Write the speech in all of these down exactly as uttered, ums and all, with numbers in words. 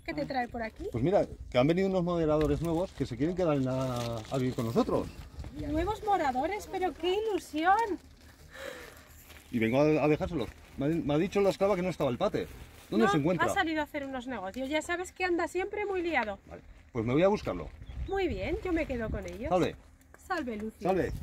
¿Qué te trae por aquí? Pues mira, que han venido unos moderadores nuevos que se quieren quedar en la... a vivir con nosotros. Nuevos moradores, pero qué ilusión. Y vengo a, a dejárselos. Me ha, me ha dicho la esclava que no estaba el pate. ¿Dónde No, se encuentra? ha salido a hacer unos negocios. Ya sabes que anda siempre muy liado. Vale, pues me voy a buscarlo. Muy bien, yo me quedo con ellos. Salve, Salve, Lucy. salve.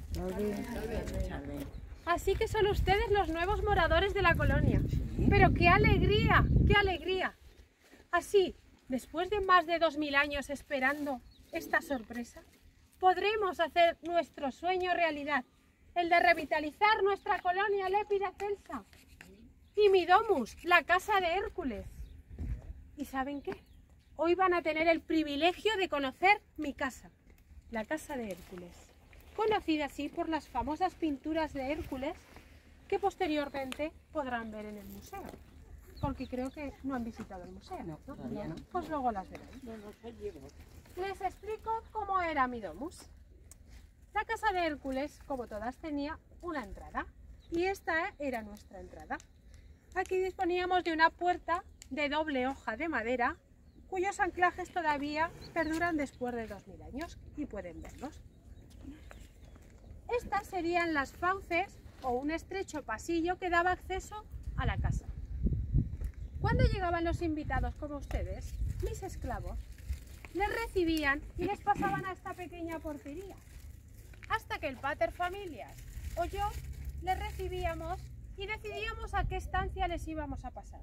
Así que son ustedes los nuevos moradores de la colonia. Pero qué alegría, qué alegría. Así, después de más de dos mil años esperando esta sorpresa, podremos hacer nuestro sueño realidad, el de revitalizar nuestra colonia Lépida Celsa y mi domus, la casa de Hércules. ¿Y saben qué? Hoy van a tener el privilegio de conocer mi casa, la casa de Hércules, conocida así por las famosas pinturas de Hércules que posteriormente podrán ver en el museo. Porque creo que no han visitado el museo, ¿no? ¿No? Pues luego las verán. Les explico cómo era mi domus. La casa de Hércules, como todas, tenía una entrada. Y esta era nuestra entrada. Aquí disponíamos de una puerta de doble hoja de madera, cuyos anclajes todavía perduran después de dos mil años, y pueden verlos. Estas serían las fauces o un estrecho pasillo que daba acceso a la casa. Cuando llegaban los invitados como ustedes, mis esclavos les recibían y les pasaban a esta pequeña portería, hasta que el pater familias o yo les recibíamos y decidíamos a qué estancia les íbamos a pasar.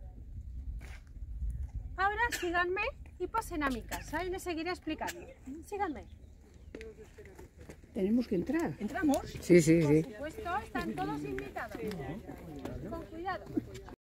Ahora síganme y pasen a mi casa y les seguiré explicando. Síganme. Tenemos que entrar. ¿Entramos? Sí, sí, Por sí. supuesto, están todos invitados. Con cuidado.